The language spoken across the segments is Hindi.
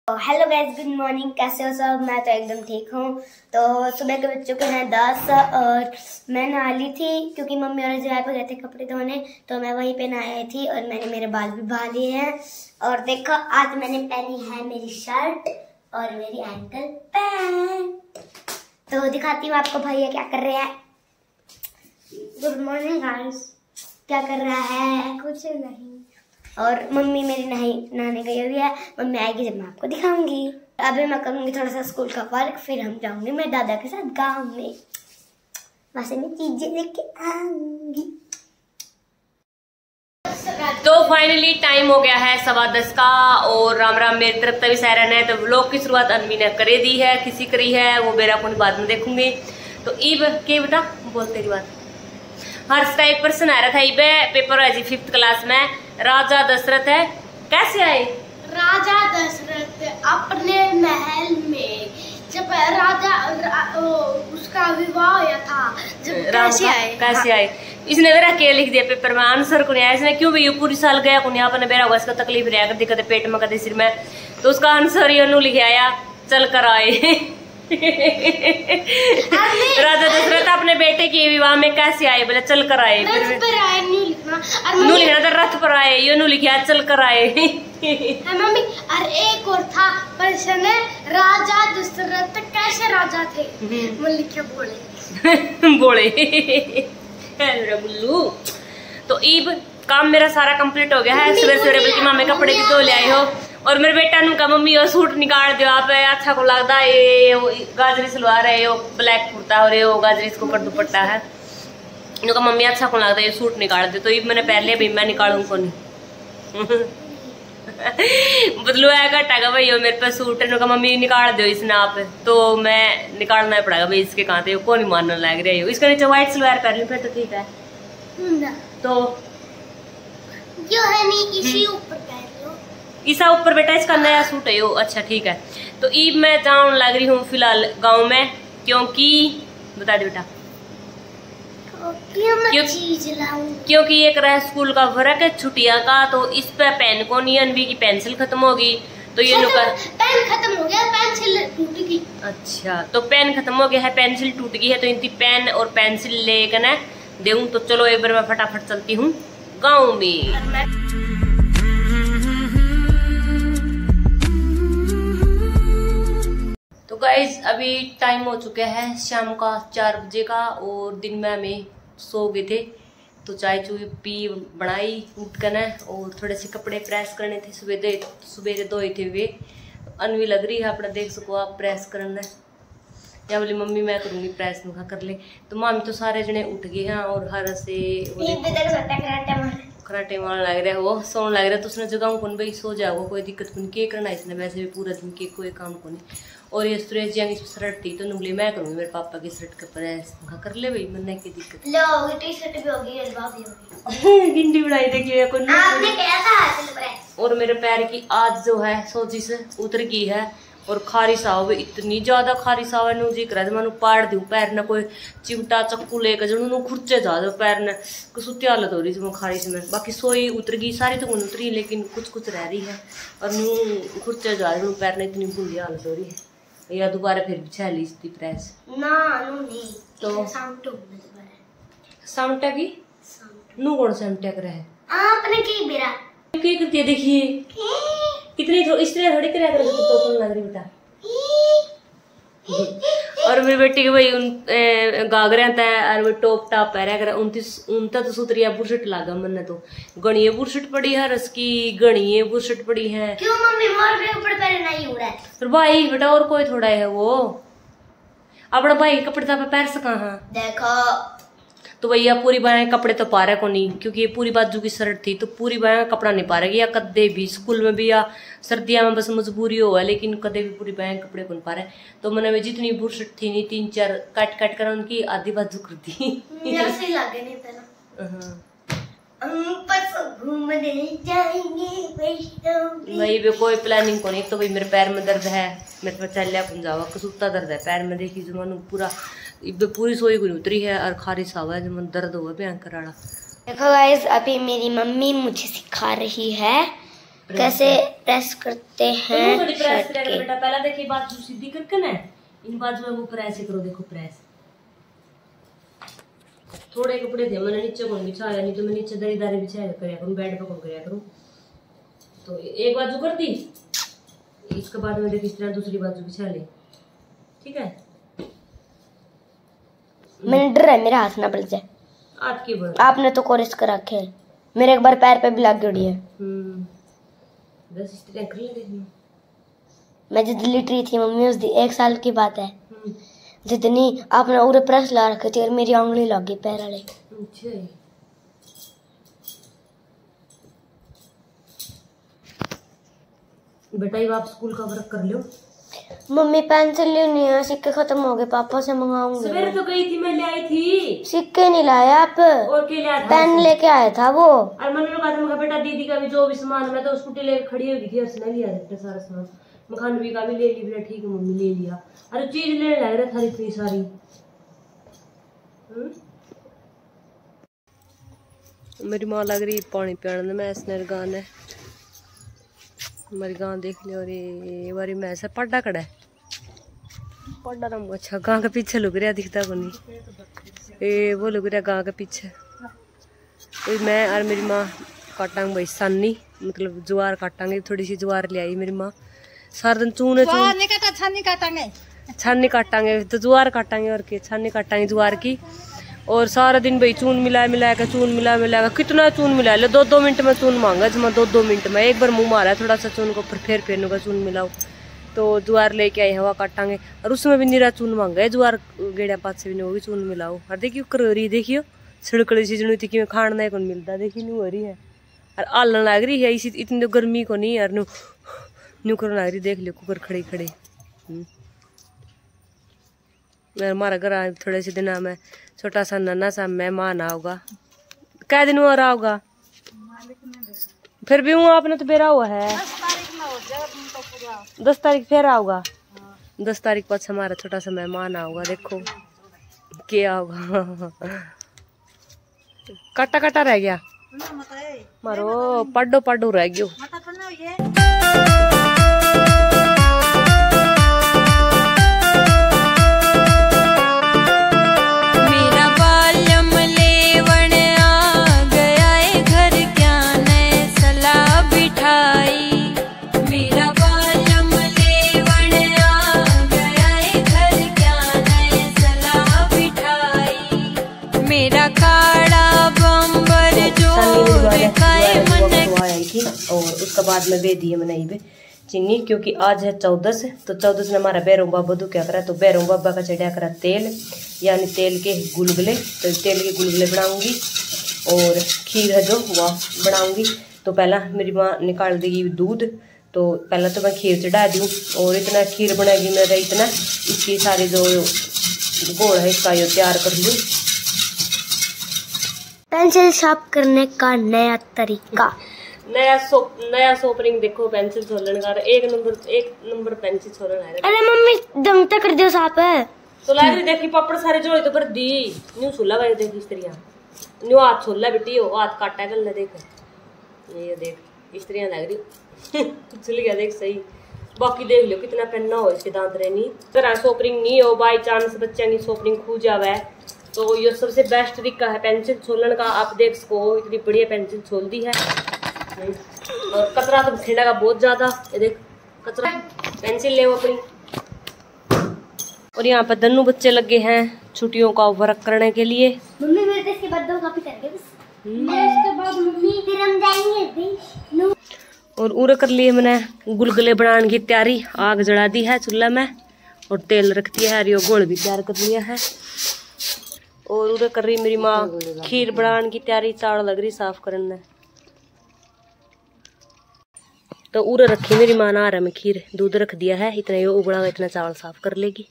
Hello guys, good morning. कैसे हो सब? मैं तो एकदम ठीक हूँ। तो सुबह के बज चुके हैं 10 और मैं नहा ली थी क्योंकि मम्मी और जगह पे गए थे कपड़े धोने, तो मैं वहीं पे नहाई थी और मैंने मेरे बाल भी बहा लिए हैं। और देखो, आज मैंने पहनी है मेरी शर्ट और मेरी एंकल पैंट। तो दिखाती हूँ आपको भैया क्या कर रहे हैं। Good morning guys. क्या कर रहा है? कुछ नहीं। और मम्मी मेरी नहाने गई हुई है। मम्मी आएगी जब मैं आपको दिखाऊंगी। अभी मैं करूंगी थोड़ा सा स्कूल का वर्क, फिर हम जाऊंगी मैं दादा के साथ गांव में, वहां से मैं चीजें लेके आऊंगी। तो फाइनली टाइम हो गया है 10:15 का और राम राम मेरी तरफ तभी सहरन है। तो व्लॉग की शुरुआत अनवी ने करे दी है, किसी करी है वो मेरा अपन बाद में देखूंगी। तो ईब के बेटा बोलते की बात हर्ष का एक पर्सन आ रहा था। ईब पेपर है जी 5th क्लास में। राजा दशरथ है। कैसे आए? राजा दशरथ अपने महल में जब उसका विवाह हुआ था, जब कैसे आए? इसने मेरा क्या लिख दिया पेपर में, आंसर को नहीं आया। इसने क्यों भैया पूरी साल गया को नहीं अपने बेरा हुआ, इसका तकलीफ रहा करती, कदे पेट में कदे सिर में। तो उसका आंसर ये लिख आया, चल कर आए। राजा दशरथ अपने बेटे के विवाह में कैसे आए? बोले चल कर आए। नू लिखना था रथ पर आए, ये नू लिखा चल कर आए। मम्मी और एक और था प्रश्न, राजा दशरथ कैसे राजा थे? लिखे बोले। बोले बुल्लू। तो ईब काम मेरा सारा कंप्लीट हो गया है। सुबह सवेरे बल्कि मामे कपड़े भी धो ले आए हो और मेरे बेटा नु का मम्मी वो सूट निकाल दो आप, अच्छा को लगता है। ये गाजरी सलवार है, ये ब्लैक कुर्ता और ये गाजरी इसको ऊपर दुपट्टा है। इनका मम्मी अच्छा को लगता है, ये सूट निकाल दे। तो ये मैंने पहले भी मैं निकालू को नहीं। बदलू है घटा भाई मेरे पे सूट है, मम्मी निकाल दो इस नाप। तो मैं निकालना ही पड़ेगा भाई, इसके कहाँ थे को नहीं मानने लग रही हो। इसका नीचे व्हाइट सलवार पहन फिर तो ठीक है। तो जो है नहीं इसी ऊपर पहन लो। ईसा ऊपर बेटा इसका नया सूट है यो। अच्छा ठीक है। तो ईब मैं जाऊन लग रही हूँ फिलहाल गांव में, क्योंकि बता दे बेटा क्योंकि एक रहा स्कूल का वर्क है छुट्टियां का। तो इस पे पेन को नहीं, अनवी की पेंसिल खत्म होगी तो ये पेन खत्म हो गया, पेंसिल टूट गई। अच्छा तो पेन खत्म हो गया है, पेंसिल टूट गई है। तो इनकी पेन और पेंसिल लेकर ना देऊं। तो चलो एक बार मैं फटाफट चलती हूँ गाँव में। तो गाइज अभी टाइम हो चुका है शाम का 4 बजे का और दिन में हमें सो गए थे। तो चाय चूई पी बनाई उठ कर ना, और थोड़े से कपड़े प्रेस करने थे, सुबह धोए थे वे। अनवी लग रही है अपना, देख सको आप प्रेस करना या बोली मम्मी मैं करूंगी प्रेस नुखा कर ले। तो मामी तो सारे जने उठ गए हैं और हर से खराटे मारने लग रहा है, वो सोने लग रहा है। तो उसने जगह कौन भाई सो जाओ, कोई दिक्कत को नहीं, के करना इसने वैसे भी पूरा दिन के कोई काम को नहीं। और ये सुरेश जी की शर्ट थी तो नुबली मैं करूँगी मेरे पापा की शर्ट के प्रेस कर ले भाई, मन की दिक्कत लो। टी-शर्ट भी होगी गिंडी बनाई देखिए आपने कहा था। और मेरे पैर की आज जो है सोची से उतर गई है और खारिश आवे, इतनी ज्यादा खारिश आवे नु जी करा मैं पाड़ दूं पैर ने, कोई चिमटा चक्कू लेकर जनू खुर्चे जा दो पैर ने, कसुती हालत हो रही थी खारिश में। बाकी सोई उतर गई सारी तो उतरी, लेकिन कुछ रह रही है और नू खुर्चे जा रही पैर ने, इतनी बुरी हालत हो रही है। या दोबारा फिर बिछा ली इसकी प्रेस ना नहीं तो सामटा की नू कौन सामटा कर है आपने की बेरा क्या करती है देखिए कितनी इस तरह थोड़ी कराया कर तो लग रही बेटा। और मेरे बेटी के भाई गागरे आता है और वो टॉप टाप पहरा कर 29 तो सुतरिया बुरशट लागा मन तो गणिये बुरशट पड़ी है, रस की गणिये बुरशट पड़ी है। क्यों मम्मी मोर के ऊपर पहले नहीं हो रहा है? पर भाई बेटा और कोई थोड़ा है वो अपना भाई कपड़े तो पैर सका। हाँ देखो तो भैया पूरी बाएं कपड़े तो पा रहे को नहीं, क्योंकि ये पूरी बाजू की शर्ट थी तो पूरी बाएं कपड़ा नहीं पा रहे या कदे भी स्कूल में भी या सर्दियां में बस मजबूरी हो है, लेकिन कदे भी पूरी बाएं कपड़े को नहीं पा रहे। तो मैंने में जितनी बुरशट थी नहीं 3-4 काट कर उनकी आधी बाजू कर दी। भाई भी कोई प्लानिंग को नहीं। तो भाई मेरे पैर में दर्द है, मेरे पे चलिया जावा कसूता दर्द है पैर में, देखी जमानू पूरा पूरी सोई को उतरी है और खारिश आवा है जमान दर्द हुआ भयंकर वाला। देखो गाइस अभी मेरी मम्मी मुझे सिखा रही है कैसे प्रेस करते हैं प्रेस करेगा बेटा। पहला देखिए बाजू सीधी करके ना इन बाजू में वो प्रेस करो, देखो प्रेस। थोड़े कपड़े थे मैंने नीचे कौन बिछाया, नहीं तो मैं नीचे दरी दारे बिछाया कराया करूँ, बेड पे कौन कराया करूँ। तो एक बाजू कर दी, इसके बाद में देखिए इस तरह दूसरी बाजू बिछा ले, ठीक है। मैंने डर है मेरा हाथ ना पड़ जाए। आपकी बात, आपने तो कोरिस कर रखे है, मेरे एक बार पैर पे भी लग गई है। बस इस तरह कर ले। मैं जब लिटरी थी मम्मी उस दिन 1 साल की बात है, जितनी आपने उरे प्रेस ला रखी थी और मेरी उंगली लग गई पैर वाले। अच्छा बेटा ये आप स्कूल का वर्क कर लो। मम्मी पेंसिल लेनी है, सिक्के खत्म हो गए, पापा से मंगाऊंगी। सवेरे तो गई थी, मैं ले आई थी। सिक्के नहीं लाया आप? और क्या लाया था? पेन लेके आया था वो। और मैंने कहा था बेटा दीदी का भी जो भी सामान, मैं तो स्कूटी लेकर खड़ी होगी थी, उसने लिया था सारा सामान। मखानवी का भी ले ली बेटा, ठीक है मम्मी ले लिया। अरे चीज लेने लग रहा था इतनी सारी। मेरी माँ लग रही पानी पियाने में, इसने गान है हमारी गांव देख लियो। और ये बारी मैं ऐसा पड्डा कड़ा है, पड्डा ना अच्छा गांव के पीछे लुक रहा, दिखता को नहीं, ये वो लुक रहा गांव के पीछे। तो मैं और मेरी माँ काटांगे भाई सानी, मतलब ज्वार काटांगे, थोड़ी सी ज्वार ले आई मेरी माँ। सारा दिन छानी काटांगे तो ज्वार काटांगे, और क्या छानी काटांगे ज्वार की। और सारा दिन भाई चून मिला के चून मिला कितना चून मिला ले, 2-2 मिनट में चून मांगा जमा, 2-2 मिनट में एक बार मुंह मारा थोड़ा सा चून को, फिर फेरने का चून मिलाओ। तो ज्वार लेके आए हवा काटांगे, और उसमें भी निरा चून मांगा है, ज्वार गेड़िया पात से भी नहीं होगी, चून मिलाओ। और देखियो कररी देखियो छिड़कड़ी सी जनी थी, खाना को मिलता, देखिए न्यू हो रही है और आलन लग रही है। इसी इतनी तो गर्मी को नहीं यार, न्यू करने लग रही, देख लियो कुकर खड़े खड़े। हमारा घर थोड़े से दिन में छोटा सा नन्ना सा मेहमान आओगा, कै दिन और आओगा, फिर भी हूँ आपने तो बेरा हुआ है 10 तारीख फिर आओगा। 10 तारीख बाद हमारा छोटा सा मेहमान आओगा, देखो क्या होगा। कट्टा कट्टा रह गया मारो, पड्डो पड्डो रह गयो। और उसके बाद में बे दिए मैंने बे चीनी, क्योंकि आज है 14, तो 14 ने हमारा बैरों बाबा दू क्या करा, तो बैरों बाबा का चढ़िया करा तेल, यानी तेल के गुलगुले। तो तेल के गुलगुले बनाऊंगी और खीर है जो वह बनाऊंगी। तो पहला मेरी माँ निकाल देगी दूध, तो पहला तो मैं खीर चढ़ा दूँ, और इतना खीर बनाएगी मेरा, इतना इसकी सारी जो गोल है इसका यो तैयार कर लूँ। पेंसिल शार्प करने का नया तरीका, नया सोपरिंग देखो पेंसिल छोड़ने का, एक नंबर पेंसिल छोड़ना है। अरे मम्मी दम तक कर दियो साफ है तो लाग रही देखी पापड़ सारे जोड़े तो पर दी न्यू छोला भाई, देख इस तरह न्यू हाथ छोला बेटी हो, हाथ काटा कर ले, देख ये देख इस तरह लग रही चल गया देख सही। बाकी देख लो कितना पहनना हो इसके दांत रहनी, अगर सोपरिंग नहीं हो बाई चांस बच्चा की सोपरिंग खू जावे, तो ये सबसे बेस्ट तरीका है पेंसिल छोलने का। आप देख सको इतनी बढ़िया पेंसिल छोल दी है, और कचरा तो खेड़ा का बहुत ज्यादा, ये देख कचरा पेंसिल ले अपनी। और यहाँ पर दन्नू बच्चे लगे हैं छुट्टियों का वर्क करने के लिए। मम्मी मेरे तो इसके बाद 2 कॉपी कर दे बस, इसके बाद मम्मी फिर हम जाएंगे। और उरे कर लिए मैंने गुलगुले बनाने की तैयारी, आग जला दी है चूल्हा में और तेल रख दिया है, और गोल भी तैयार कर लिया है। और उरे कर रही मेरी माँ खीर बनाने की तैयारी, चावल लग रही साफ करने। तो उरे रखी मेरी माँ ना रहा में खीर, दूध रख दिया है, इतना ये उबला इतना चावल साफ कर लेगी।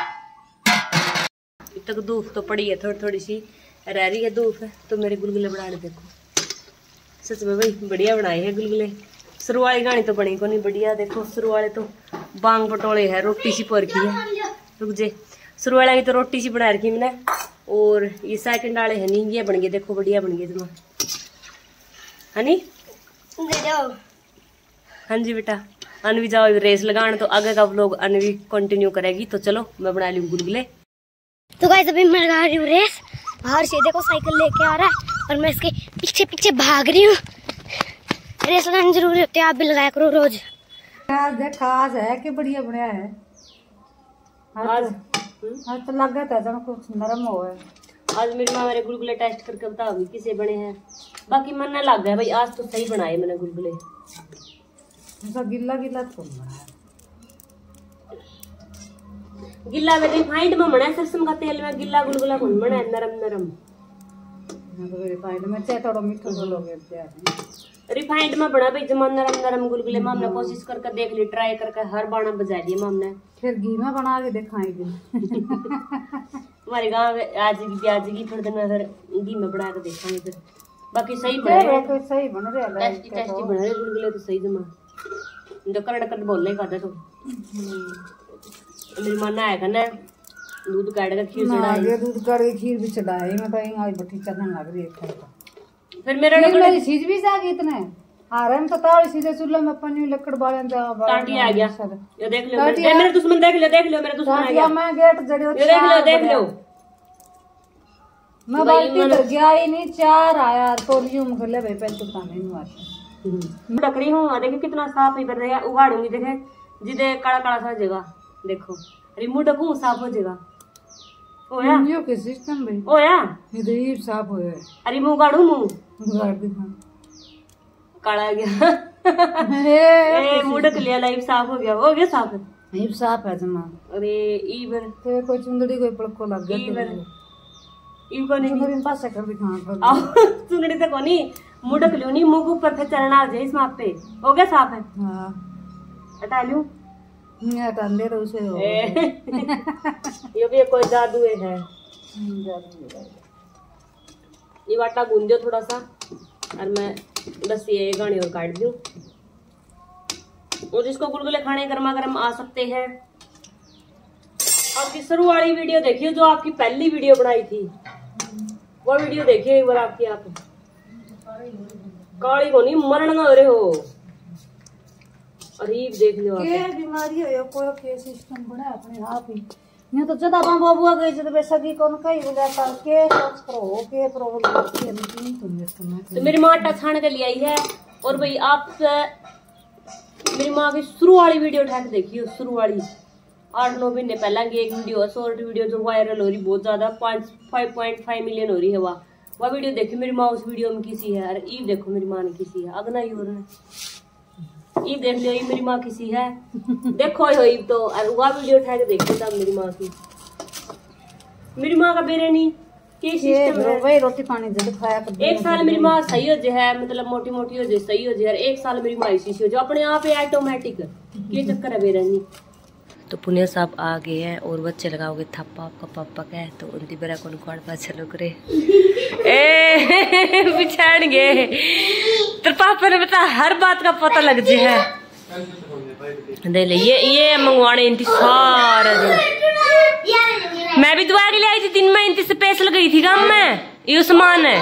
इतना तक धूप तो पड़ी है, थोड़ी थोड़ी सी रह रही है धूप है। तो मेरे गुलगुले बनाने देखो, सच में भाई बढ़िया बनाए हैं गुलगुले। सुरु वाली गानी तो बनी को नहीं बढ़िया, देखो सुरु वाले तो बांग पटोले है, रोटी सी पर की है, रुक जे सुरु वाला की तो रोटी सी बना रखी मैंने। और ये सेकंड वाले है नहीं, ये बन गए देखो बढ़िया बन गए तुम, है नी हाँ जी बेटा, अनवी जाओ रेस लगाने, तो आगे का व्लॉग अनवी कंटिन्यू करेगी। तो चलो मैं बना लूँ गुलगुले। तो गाइस अभी मैं लगा रही हूँ रेस। बाहर से देखो साइकिल लेके आ रहा है और मैं इसके पीछे पीछे भाग रही हूँ। रेस लगानी जरूरी होती है, आप भी लगाया करो रोज। आज है कि बढ़िया बढ़िया है। आज तो लग गया था जब कुछ नरम हो गया। आज मेरी माँ मेरे गुलगुले टेस्ट करके बताओगी किसे बने हैं। बाकी मन ना लग गया भाई, आज तो सही बनाए मैंने गुलगुले। ऐसा गिल्ला गिल्ला तो गिल्ला में रिफाइंड में बना है, सरसों का तेल में गिल्ला गुलगुला कौन बना है, नरम नरम। रिफाइंड में चाहे थोड़ा मीठा बोलोगे रिफाइंड में बना भाई जमा नरम नरम गुलगुले। माम ने कोशिश करके देख ली, ट्राई करके हर बाणा बजा लिए माम ने। फिर घी में बना के दिखाएंगे। हमारे गाँव आज की प्याज की, फिर दिन में फिर घी में बना के देखेंगे। फिर बाकी सही बन रहे, सही बन रहे, टेस्टी टेस्टी बन रहे गुलगुले तो सही जमा। जो कर बोलने का था तो मेरी माना आएगा ना, दूध काट के खीर चढ़ाई, दूध काट के खीर भी चढ़ाई। मैं तो आज बट्टी चढ़ने लग रही है। फिर मेरा मेरी चीज भी जागी इतने आ रहे हैं तो ताल सीधे चूल्हे में पन्नी लकड़ बाले टाटी आ गया। ये देख लो मेरे दुश्मन, देख लो मेरा दुश्मन आ गया। मैं गेट जड़ियो, देख लो मैं बाल्टी तो गया ही नहीं, 4 आया तो यूं गले भाई पहले तो पानी नहीं आती। टकरी हूँ, देखो कितना साफ इधर रहेगा। उगाड़ूंगी देखे जिदे काला काला सा जगह देखो, अरे मुंह ढकू साफ हो जाएगा। ओया यो के सिस्टम भाई, ओया इधर ही साफ हो जाए। अरे मुंह गाड़ू, मुंह गाड़ दिखा काला गया। मुंह ढक लिया, लाइफ साफ हो गया साफ है। ये साफ है जमा। अरे ईवन तो कोई चुंदड़ी कोई पड़को लग गया। ईवन पास कर दिखा चुंदड़ी से कोनी मुंह ढक लियो, नहीं मुंह के ऊपर फिर चलना आ जाए। इस माप पे हो गया साफ है। हाँ हटा लूं, हटा ले तो उसे हो। ये भी कोई जादू है। ये आटा गूंद दो थोड़ा सा, और मैं बस ये गाने और काट दूं। और जिसको गुलगुले खाने गर्मा गर्म आ सकते हैं। आपकी शुरू वाली वीडियो देखिए, जो आपकी पहली वीडियो बनाई थी, वो वीडियो देखिए एक बार आपकी। आप काली को नहीं मरण ना हो रहे हो। अरे देख लो के बीमारी हो कोई के सिस्टम बना अपने आप ही। नहीं तो जदा बाबू गई तो वैसा की कौन कहीं हो जाता के सोच करो के प्रॉब्लम के। तो मेरी माँ आटा छान के ले आई है। और भाई आप मेरी माँ की शुरू वाली वीडियो उठा के देखिए, शुरू वाली 8-9 महीने पहले की एक वीडियो, शॉर्ट वीडियो जो वायरल हो रही बहुत ज्यादा, 5.5 मिलियन हो रही है। वह वीडियो देखिए मेरी माँ उस वीडियो में किसी है। अरे ईव देखो मेरी माँ ने किसी है, अगना ही हो रहा है। ईव देख लो, मेरी माँ किसी है देखो ईव तो। और वह वीडियो उठा के देखिए तब मेरी माँ की। मेरी माँ का बिरयानी के सिस्टम है वही रोटी पानी जब खाया कर। एक साल मेरी माँ सही हो जाए, मतलब मोटी मोटी हो जाए, सही हो जाए। एक साल मेरी माँ इसी हो जाए अपने आप ही ऑटोमेटिक। ये चक्कर है बिरयानी। तो पुण्य साहब आ गए हैं और बच्चे लगाओगे थप्पा आपका पापा का है, तो उनकी बेरा को पा चलो करे। ए पिछाड़ गए तो पापा ने बता हर बात का पता लग जाए है। दे ले ये मंगवाने इनकी सारा दिन। मैं भी दुआ के लिए आई थी दिन में, इनकी स्पेशल गई थी काम में। ये सामान है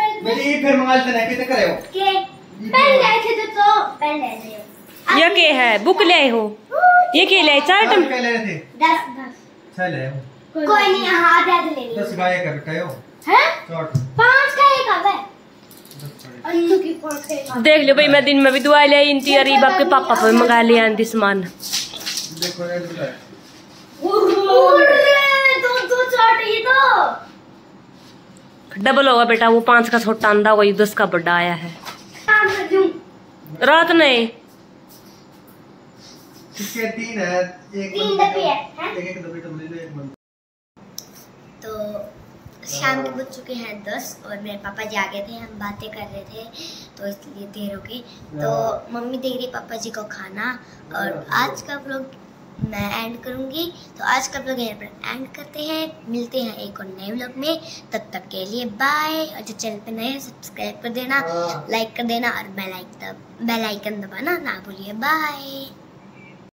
ये के है बुक ले हो, ये के ले चार टम 10 कोई नहीं, हाथ दे ले 10 गाय का बेटा हो हैं 5 का एक आवे। अन्नू की 5 का देख लो भाई, मैं दिन में भी दुआ ले आई इनती अरीबा के पापा को मंगा लिया इनती सामान। देखो ये दो चाट ये तो डबल होगा बेटा, वो 5 का छोटा अंडा, वही 10 का बड़ा आया है। रात नहीं 3 है, एक 3 डब्बे है, एक डब्बे तो ले लो एक मन। तो शाम के बज चुके हैं 10 और मेरे पापा जागे थे, हम बातें कर रहे थे तो इसलिए देर हो गई। तो मम्मी दे रही पापा जी को खाना और आज का व्लॉग मैं एंड करूंगी। तो आज का व्लॉग यहाँ पर एंड करते हैं, मिलते हैं एक और नए व्लॉग में। तब तक के लिए बाय। और जो चैनल पे नए सब्सक्राइब कर देना, लाइक कर देना और बेल आइकन दबाना ना भूलिए। बाय।